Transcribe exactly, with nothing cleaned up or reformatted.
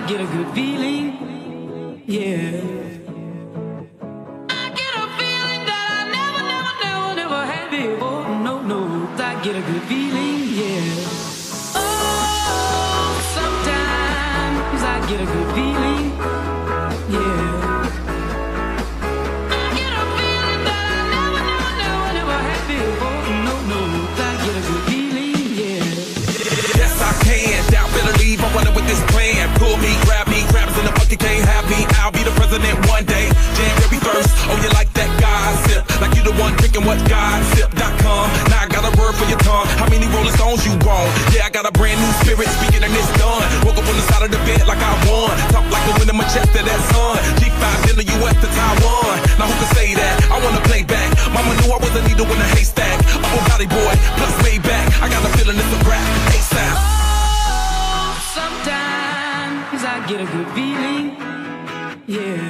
get a good feeling, yeah. I get a feeling that I never, never, never, never had before. No, no, I get a good feeling, yeah. Oh, sometimes I get a good feeling, yeah. I get a feeling that I never, never, never, never had before. No, no, I get a good feeling, yeah. Yes, I can. Doubt, better leave. I'm running with this plan. Pull me, grab me, crabs in the bucket can't have me. I'll be the president one day. January first. Oh, you like that gossip? Like you the one drinking what gossip dot com. Now I got a word for your tongue. How many Rolling Stones you want? Yeah, I got a brand new spirit speaking and it's done. Woke up on the side of the bed like I won. Talk like the wind in my chest to that sun. G five in the U S to Taiwan. Now who can say that? I wanna play back. Mama knew I was a needle in a haystack. A Bugatti boy plus Maybach. I got a feeling it's a rap. ASAP. Oh, sometimes I get a good feeling, yeah.